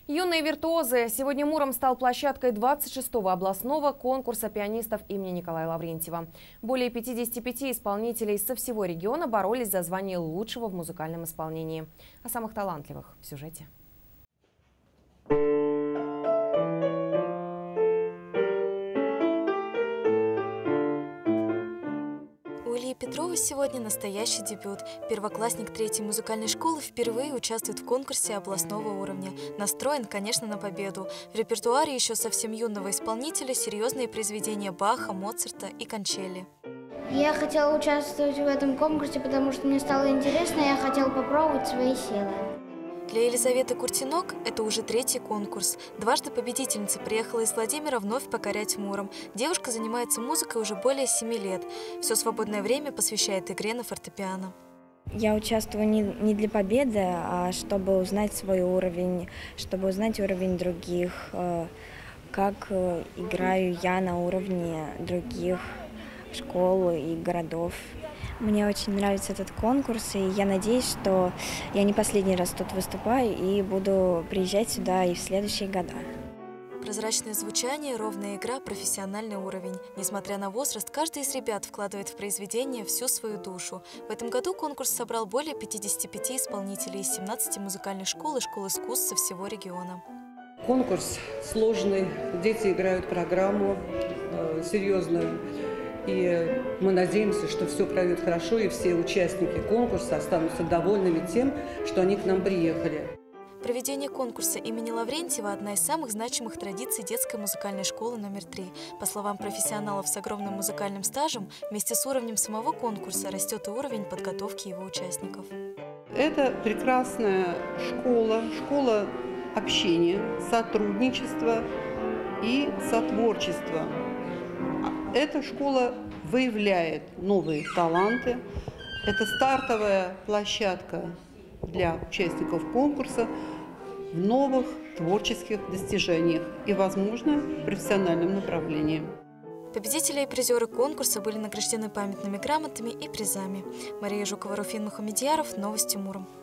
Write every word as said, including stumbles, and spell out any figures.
Юные виртуозы. Сегодня Муром стал площадкой двадцать шестого областного конкурса пианистов имени Николая Лаврентьева. Более пятидесяти пяти исполнителей со всего региона боролись за звание лучшего в музыкальном исполнении. О самых талантливых в сюжете. У Ильи Петрова сегодня настоящий дебют. Первоклассник третьей музыкальной школы впервые участвует в конкурсе областного уровня. Настроен, конечно, на победу. В репертуаре еще совсем юного исполнителя серьезные произведения Баха, Моцарта и Кончелли. Я хотела участвовать в этом конкурсе, потому что мне стало интересно, и я хотела попробовать свои силы. Для Елизаветы Куртинок это уже третий конкурс. Дважды победительница приехала из Владимира вновь покорять Муром. Девушка занимается музыкой уже более семи лет. Все свободное время посвящает игре на фортепиано. Я участвую не, не для победы, а чтобы узнать свой уровень, чтобы узнать уровень других, как играю я на уровне других школ и городов. Мне очень нравится этот конкурс, и я надеюсь, что я не последний раз тут выступаю и буду приезжать сюда и в следующие года. Прозрачное звучание, ровная игра, профессиональный уровень. Несмотря на возраст, каждый из ребят вкладывает в произведение всю свою душу. В этом году конкурс собрал более пятидесяти пяти исполнителей из семнадцати музыкальных школ и школ искусств со всего региона. Конкурс сложный, дети играют программу э, серьезную. И мы надеемся, что все пройдет хорошо, и все участники конкурса останутся довольными тем, что они к нам приехали. Проведение конкурса имени Лаврентьева – одна из самых значимых традиций детской музыкальной школы номер три. По словам профессионалов с огромным музыкальным стажем, вместе с уровнем самого конкурса растет и уровень подготовки его участников. Это прекрасная школа, школа общения, сотрудничества и сотворчества. Эта школа выявляет новые таланты. Это стартовая площадка для участников конкурса в новых творческих достижениях и, возможно, в профессиональном направлении. Победители и призеры конкурса были награждены памятными грамотами и призами. Мария Жукова, Руфин Мухамедьяров. Новости Муром.